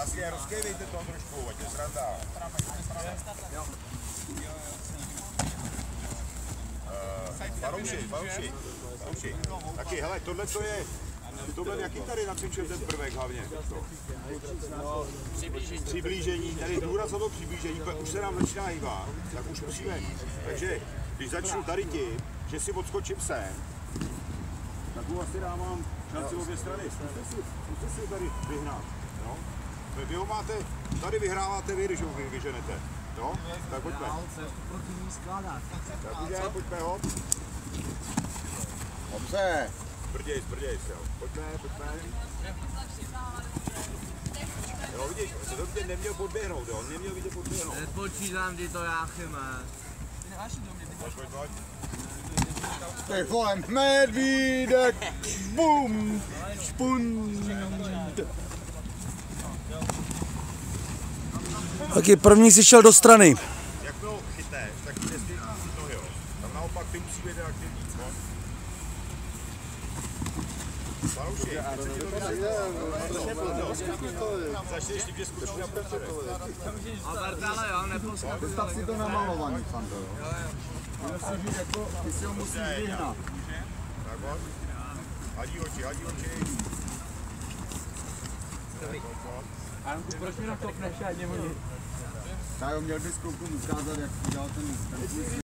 Krásně, rozkejvejte to trošku, ať je sranda. Fanouši. Taky, hele, tohle to je, tohle jaký tady nacvičil ten prvek hlavně? Přiblížení, tady důraz na to přiblížení, už se nám začíná hýbat, tak už musíme, takže když začnu tady tím, že si odskočím sem, tak mu asi dávám šanci obě strany, zkuste si tady vyhnat, jo? Vy ho máte, tady vyhráváte vy, když ho vyženete, jo? Tak pojďme. Tak už pojďme ho. Dobře. Brděj, jo. Pojďme. Jo, vidíš, to tě neměl podběhnout, jo, neměl by tě podběhnout. Nepočítám ty to Jáchyme. Pojď. Ty vole, medvídek, bum, špund. Taky první si šel do strany. Jak to chytneš, tak jde zpět nohy, jo. Tam naopak ty musí být aktivní, no. Fanouši, začneš tím, že skočí na prostředek. A Bertale, jo, neposkakujte. Představ si to namalovaný, Fando, jo. Musíš jít jako, ty si ho musíš vyhnat. Tak pojď. Hadí oči. Anku, proč mi na to pneš, ať nehodí? Tak jo, měl bys klukům ukázat, jak udělal ten